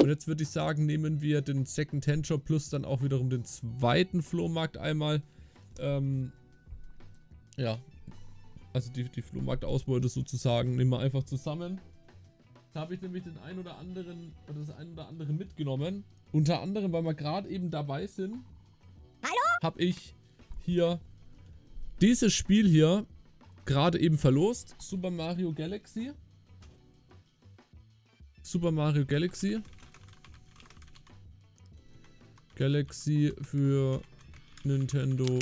Und jetzt würde ich sagen, nehmen wir den Second-Hand Shop plus dann auch wiederum den zweiten Flohmarkt einmal. Ja, also die Flohmarktausbeute sozusagen, nehmen wir einfach zusammen. Da habe ich nämlich den ein oder anderen oder das ein oder andere mitgenommen. Unter anderem, weil wir gerade eben dabei sind, habe ich hier dieses Spiel hier gerade eben verlost. Super Mario Galaxy. Super Mario Galaxy. Galaxy für Nintendo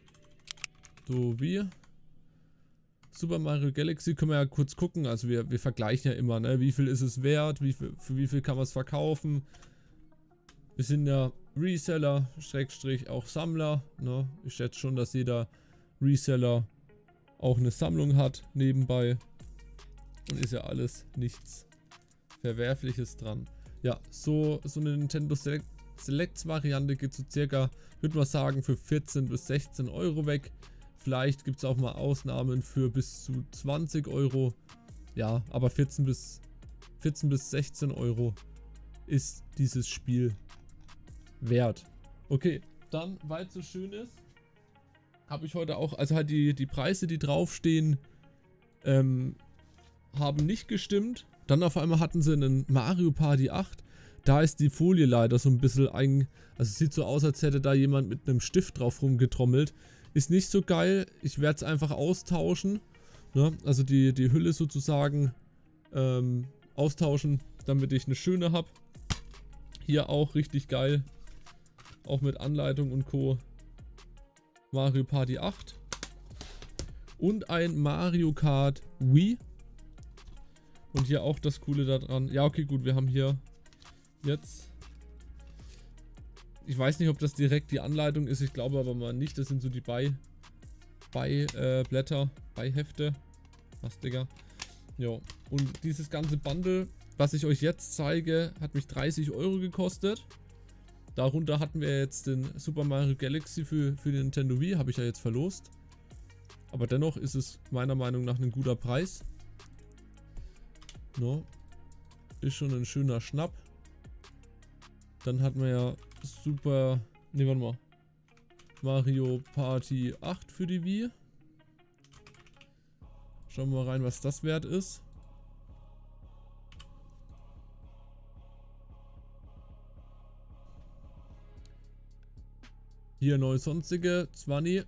Wii. Super Mario Galaxy können wir ja kurz gucken. Also wir vergleichen ja immer, ne? Wie viel ist es wert? Für wie viel kann man es verkaufen? Wir sind ja Reseller, Schrägstrich auch Sammler. Ne? Ich schätze schon, dass jeder Reseller auch eine Sammlung hat nebenbei. Und ist ja alles nichts Verwerfliches dran. Ja, so eine Nintendo Selects Variante geht so circa, würde man sagen, für 14 bis 16 Euro weg. Vielleicht gibt es auch mal Ausnahmen für bis zu 20 Euro. Ja, aber 14 bis 16 Euro ist dieses Spiel wert. Okay, dann, weil es so schön ist, habe ich heute auch, also halt die Preise, die draufstehen, haben nicht gestimmt. Dann auf einmal hatten sie einen Mario Party 8. Da ist die Folie leider so ein bisschen also es sieht so aus, als hätte da jemand mit einem Stift drauf rumgetrommelt. Ist nicht so geil. Ich werde es einfach austauschen. Ne? Also die Hülle sozusagen austauschen, damit ich eine schöne habe. Hier auch richtig geil. Auch mit Anleitung und Co. Mario Party 8. Und ein Mario Kart Wii. Und hier auch das Coole daran. Ja, okay, gut, wir haben hier jetzt... Ich weiß nicht, ob das direkt die Anleitung ist, ich glaube aber mal nicht. Das sind so die Beiblätter, Beihefte. Was, Digga? Jo. Und dieses ganze Bundle, was ich euch jetzt zeige, hat mich 30 Euro gekostet. Darunter hatten wir jetzt den Super Mario Galaxy für die Nintendo Wii, habe ich ja jetzt verlost. Aber dennoch ist es meiner Meinung nach ein guter Preis. No. Ist schon ein schöner Schnapp. Dann hatten wir ja Super... Ne, warte mal. Mario Party 8 für die Wii. Schauen wir mal rein, was das wert ist. Hier neu sonstige 20.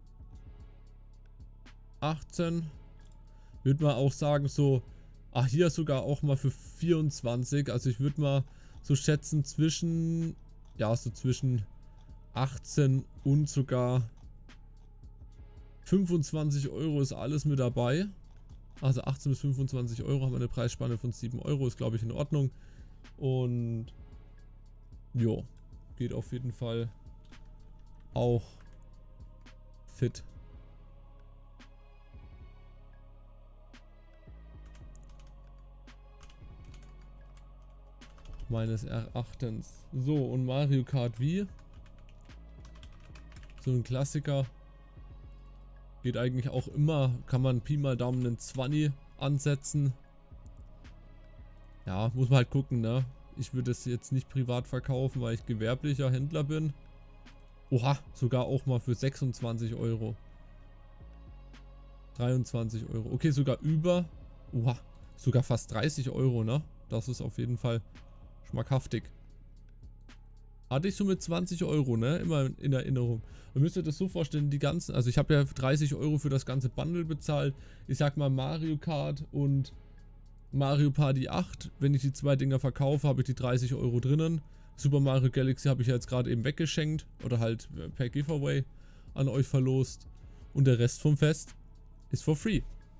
18. Würde man auch sagen so... Ach, hier sogar auch mal für 24. Also ich würde mal so schätzen zwischen... Ja, so zwischen 18 und sogar 25 Euro ist alles mit dabei. Also 18 bis 25 Euro haben wir eine Preisspanne von 7 Euro. Ist, glaube ich, in Ordnung. Und... Jo, geht auf jeden Fall auch fit. Meines Erachtens. So, und Mario Kart Wii. So ein Klassiker. Geht eigentlich auch immer. Kann man Pi mal Daumen einen 20 ansetzen. Ja, muss man halt gucken, ne? Ich würde es jetzt nicht privat verkaufen, weil ich gewerblicher Händler bin. Oha, sogar auch mal für 26 Euro. 23 Euro. Okay, sogar über. Oha, sogar fast 30 Euro, ne? Das ist auf jeden Fall schmackhaftig. Hatte ich so mit 20 Euro, ne? Immer in Erinnerung. Ihr müsst euch das so vorstellen, die ganzen, also ich habe ja 30 Euro für das ganze Bundle bezahlt. Ich sag mal Mario Kart und Mario Party 8. Wenn ich die zwei Dinger verkaufe, habe ich die 30 Euro drinnen. Super Mario Galaxy habe ich ja jetzt gerade eben weggeschenkt. Oder halt per Giveaway an euch verlost. Und der Rest vom Fest ist for free.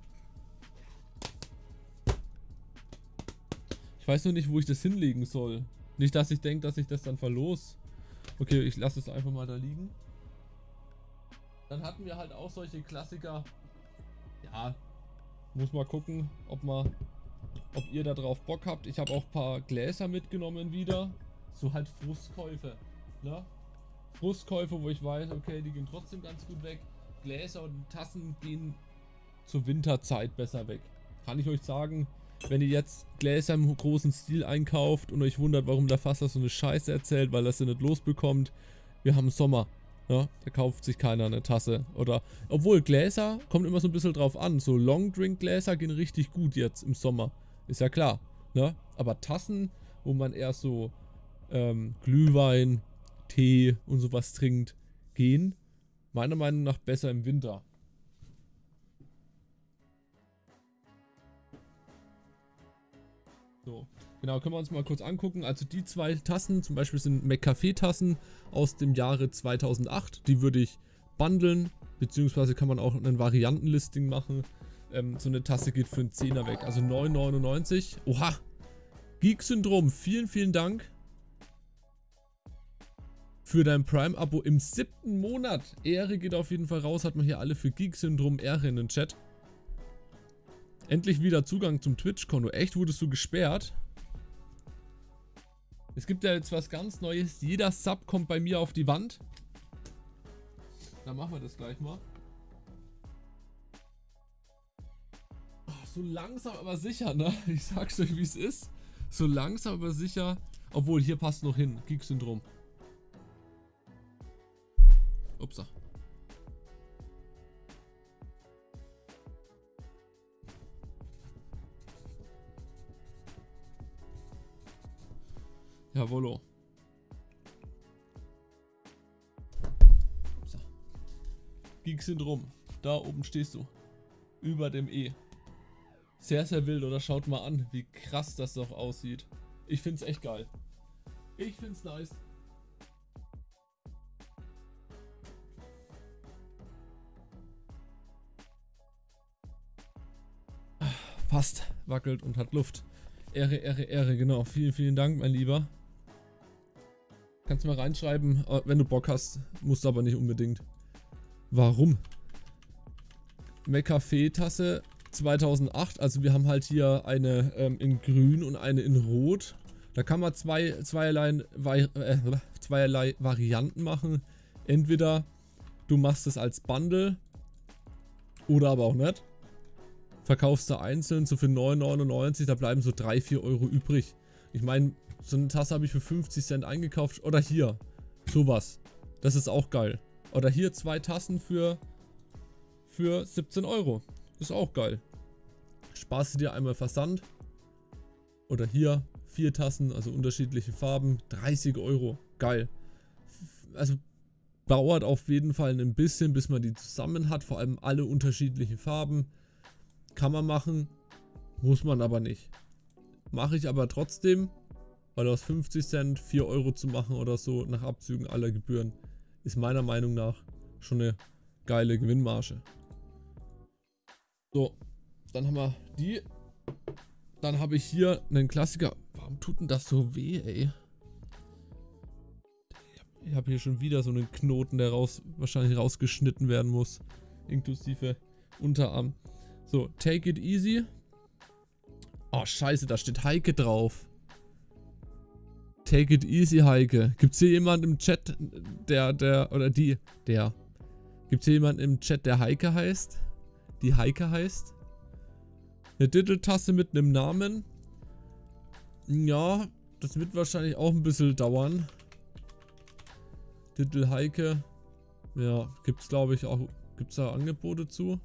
Ich weiß nur nicht, wo ich das hinlegen soll. Nicht, dass ich denke, dass ich das dann verlos. Okay, ich lasse es einfach mal da liegen. Dann hatten wir halt auch solche Klassiker. Ja, muss mal gucken, ob ihr da drauf Bock habt. Ich habe auch ein paar Gläser mitgenommen wieder. So halt Frustkäufe, ne? Frustkäufe, wo ich weiß, okay, die gehen trotzdem ganz gut weg. Gläser und Tassen gehen zur Winterzeit besser weg. Kann ich euch sagen. wenn ihr jetzt Gläser im großen Stil einkauft und euch wundert, warum der Fasser so eine Scheiße erzählt, weil er sie nicht losbekommt, wir haben Sommer. Ja, da kauft sich keiner eine Tasse. Oder, obwohl Gläser, kommt immer so ein bisschen drauf an. So Long-Drink-Gläser gehen richtig gut jetzt im Sommer. Ist ja klar. Ne? Aber Tassen, wo man eher so Glühwein, Tee und sowas trinkt, gehen meiner Meinung nach besser im Winter. So, genau, können wir uns mal kurz angucken. Also die zwei Tassen zum Beispiel sind McCafé-Tassen aus dem Jahre 2008. Die würde ich bundeln, beziehungsweise kann man auch ein Variantenlisting machen. So eine Tasse geht für einen 10er weg, also 9,99. Oha! Geek-Syndrom, vielen, vielen Dank für dein Prime-Abo im 7. Monat. Ehre geht auf jeden Fall raus, hat man hier alle für Geek-Syndrom Ehre in den Chat. Endlich wieder Zugang zum Twitch-Konto. Echt, wurdest du gesperrt? Es gibt ja jetzt was ganz Neues. Jeder Sub kommt bei mir auf die Wand. Dann machen wir das gleich mal. Ach, so langsam aber sicher, ne? Ich sag's euch, wie es ist. So langsam aber sicher. Obwohl, hier passt noch hin. Geek-Syndrom. Upsa. Jawollo. Upsa. Geek-Syndrom. Da oben stehst du. Über dem E. Sehr, sehr wild, oder? Schaut mal an, wie krass das doch aussieht. Ich find's echt geil. Ich find's nice. Passt, wackelt und hat Luft. Ehre, Ehre, Ehre, genau. Vielen, vielen Dank, mein Lieber. Kannst du mal reinschreiben, wenn du Bock hast. Musst aber nicht unbedingt. Warum? McCafé-Tasse 2008. Also wir haben halt hier eine in grün und eine in rot. Da kann man zweierlei Varianten machen. Entweder du machst es als Bundle oder aber auch nicht. Verkaufst du einzeln so für 9,99, da bleiben so 3-4 Euro übrig. Ich meine, so eine Tasse habe ich für 50 Cent eingekauft. Oder hier, sowas. Das ist auch geil. Oder hier 2 Tassen für 17 Euro. Ist auch geil. Sparst du dir einmal Versand. Oder hier 4 Tassen, also unterschiedliche Farben, 30 Euro. Geil. Also dauert auf jeden Fall ein bisschen, bis man die zusammen hat. Vor allem alle unterschiedlichen Farben. Kann man machen, muss man aber nicht. Mache ich aber trotzdem, weil aus 50 Cent 4 Euro zu machen oder so nach Abzügen aller Gebühren ist meiner Meinung nach schon eine geile Gewinnmarge. So, dann haben wir die. Dann habe ich hier einen Klassiker. Warum tut denn das so weh, ey? Ich habe hier schon wieder so einen Knoten, der wahrscheinlich rausgeschnitten werden muss. Inklusive Unterarm. So, take it easy. Oh, scheiße, da steht Heike drauf. Take it easy, Heike. Gibt's hier jemanden im Chat, Gibt's hier jemanden im Chat, der Heike heißt? Die Heike heißt? Eine Ditteltasse mit einem Namen. Ja, das wird wahrscheinlich auch ein bisschen dauern. Dittel Heike. Ja, gibt's glaube ich auch. Gibt's da Angebote zu?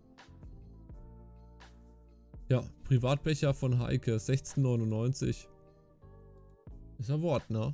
Ja, Privatbecher von Heike, 16,99. Ist ein Wort, ne?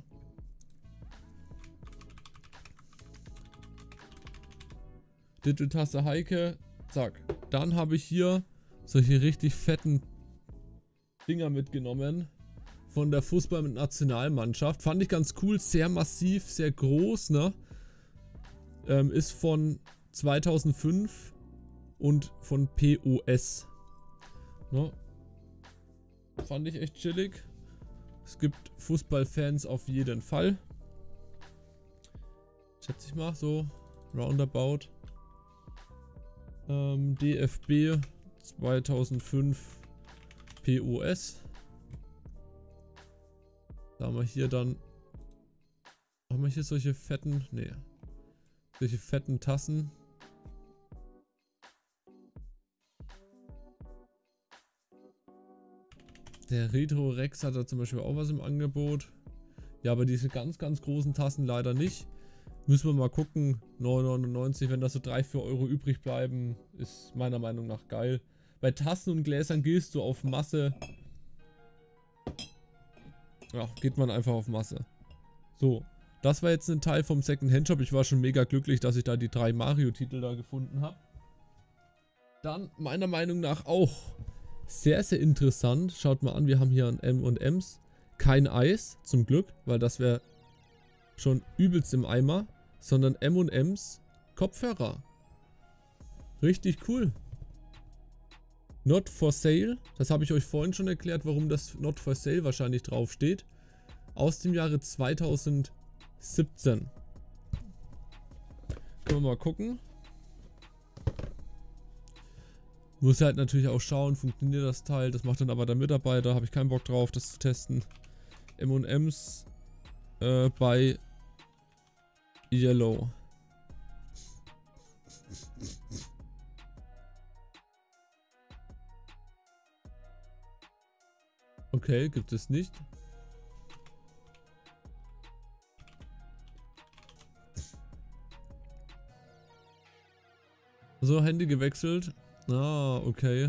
Ditteltasse Heike. Zack. Dann habe ich hier solche richtig fetten Dinger mitgenommen. Von der Fußball-Nationalmannschaft. Fand ich ganz cool. Sehr massiv, sehr groß, ne? Ist von 2005 und von POS. Ne? Fand ich echt chillig. Es gibt Fußballfans auf jeden Fall. Schätze ich mal so. Roundabout. DFB 2005 POS. Da haben wir hier dann. Haben wir hier solche fetten. Nee. Solche fetten Tassen. Der Retro Rex hat da zum Beispiel auch was im Angebot. Ja, aber diese ganz, ganz großen Tassen leider nicht. Müssen wir mal gucken. 9,99, wenn da so 3-4 Euro übrig bleiben, ist meiner Meinung nach geil. Bei Tassen und Gläsern gehst du auf Masse. Ja, geht man einfach auf Masse. So, das war jetzt ein Teil vom Second-Hand-Shop. Ich war schon mega glücklich, dass ich da die 3 Mario-Titel da gefunden habe. Dann meiner Meinung nach auch sehr, sehr interessant. Schaut mal an, wir haben hier ein M&M's. Kein Eis, zum Glück, weil das wäre schon übelst im Eimer. Sondern M&M's Kopfhörer. Richtig cool. Not for Sale. Das habe ich euch vorhin schon erklärt, warum das Not for Sale wahrscheinlich draufsteht. Aus dem Jahre 2017. Können wir mal gucken. Muss halt natürlich auch schauen, funktioniert das Teil. Das macht dann aber der Mitarbeiter. Habe ich keinen Bock drauf, das zu testen. M&M's bei Yellow. Okay, gibt es nicht. So, Handy gewechselt. Ah, okay.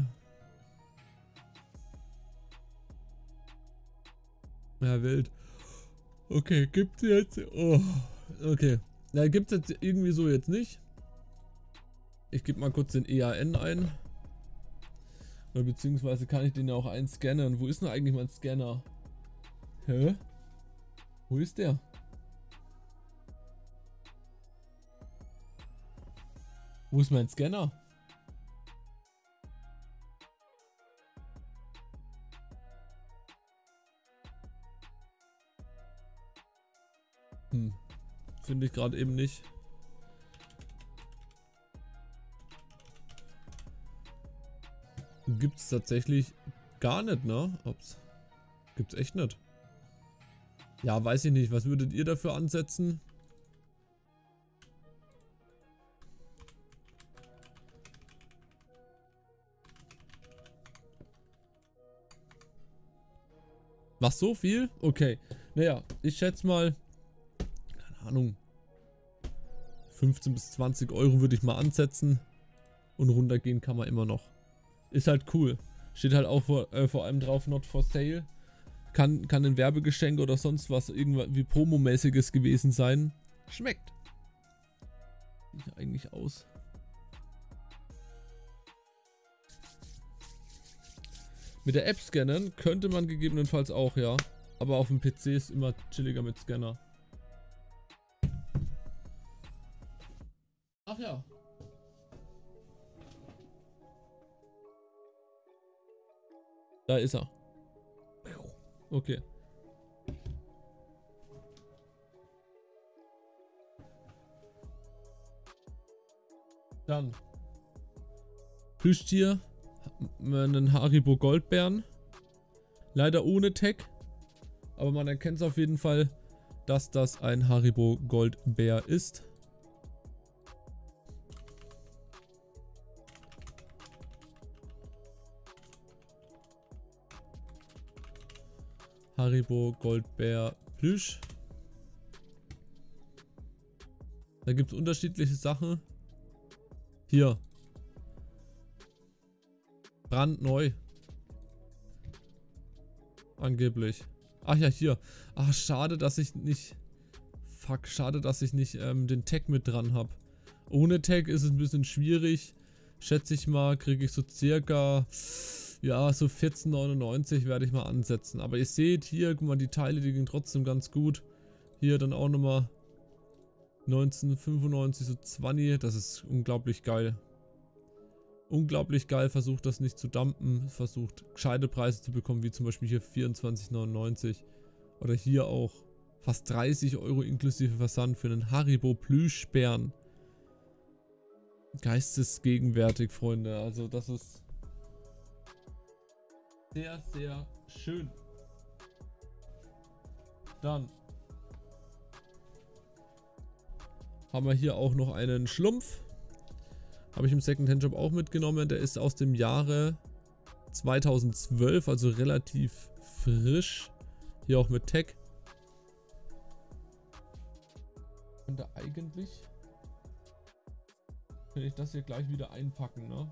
Ja, wild. Okay, gibt's jetzt. Oh, okay. Ja, gibt's jetzt irgendwie so jetzt nicht. Ich gebe mal kurz den EAN ein. Oder beziehungsweise kann ich den ja auch einscannen. Wo ist denn eigentlich mein Scanner? Hä? Wo ist der? Wo ist mein Scanner? Finde ich gerade eben nicht. Gibt's tatsächlich gar nicht, ne? Ups. Gibt's echt nicht. Ja, weiß ich nicht. Was würdet ihr dafür ansetzen? Was, so viel? Okay. Naja, ich schätze mal, keine Ahnung, 15 bis 20 Euro würde ich mal ansetzen. Und runtergehen kann man immer noch. Ist halt cool. Steht halt auch vor allem drauf, not for sale. Kann ein Werbegeschenk oder sonst was irgendwie Promomäßiges gewesen sein. Schmeckt. Sieht eigentlich aus. Mit der App scannen könnte man gegebenenfalls auch, ja. Aber auf dem PC ist immer chilliger mit Scanner. Ach ja. Da ist er. Okay. Dann. Plüschtier. Einen Haribo Goldbären. Leider ohne Tag. Aber man erkennt es auf jeden Fall, dass das ein Haribo Goldbär ist. Haribo Goldbär Plüsch. Da gibt es unterschiedliche Sachen. Hier. Brandneu. Angeblich. Ach ja, hier. Ach, schade, dass ich nicht... Fuck, schade, dass ich nicht den Tag mit dran habe. Ohne Tag ist es ein bisschen schwierig. Schätze ich mal, kriege ich so circa... Ja, so 14,99 werde ich mal ansetzen. Aber ihr seht hier, guck mal, die Teile, die gehen trotzdem ganz gut. Hier dann auch nochmal 19,95, so 20. Das ist unglaublich geil. Unglaublich geil, versucht das nicht zu dumpen. Versucht gescheite Preise zu bekommen, wie zum Beispiel hier 24,99. Oder hier auch fast 30 Euro inklusive Versand für einen Haribo Plüschbären. Geistesgegenwärtig, Freunde. Also das ist... sehr, sehr schön. Dann haben wir hier auch noch einen Schlumpf. Habe ich im Second-Hand-Shop auch mitgenommen. Der ist aus dem Jahre 2012, also relativ frisch. Hier auch mit Tag. Könnte eigentlich... Kann ich das hier gleich wieder einpacken, ne?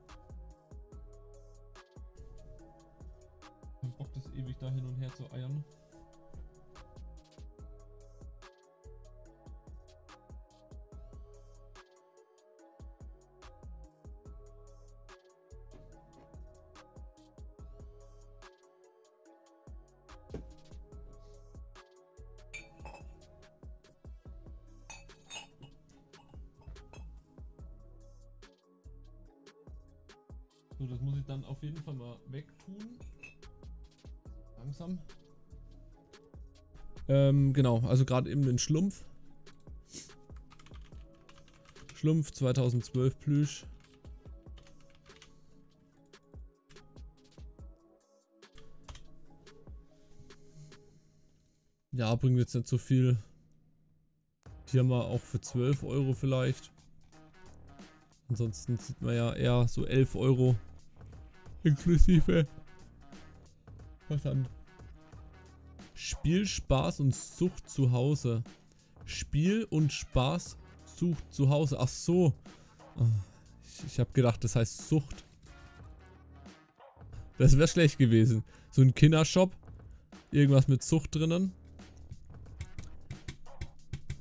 Kein Bock, das ewig da hin und her zu eiern. So, das muss ich dann auf jeden Fall mal wegtun. Langsam. Genau, also gerade eben den Schlumpf. Schlumpf 2012 Plüsch. Ja, bringt jetzt nicht so viel. Hier mal auch für 12 Euro vielleicht. Ansonsten sieht man ja eher so 11 Euro inklusive Versand. Spiel, Spaß und Sucht zu Hause. Spiel und Spaß sucht zu Hause. Ach so. Ich habe gedacht, das heißt Sucht. Das wäre schlecht gewesen. So ein Kindershop. Irgendwas mit Sucht drinnen.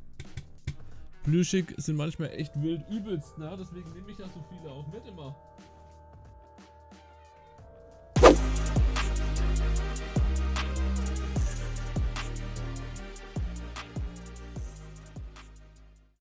Plüschig sind manchmal echt wild übelst, ne? Deswegen nehme ich ja so viele auch mit immer.